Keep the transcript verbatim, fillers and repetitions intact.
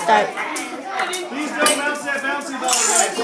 start. Please don't bounce that bouncy ball, guys.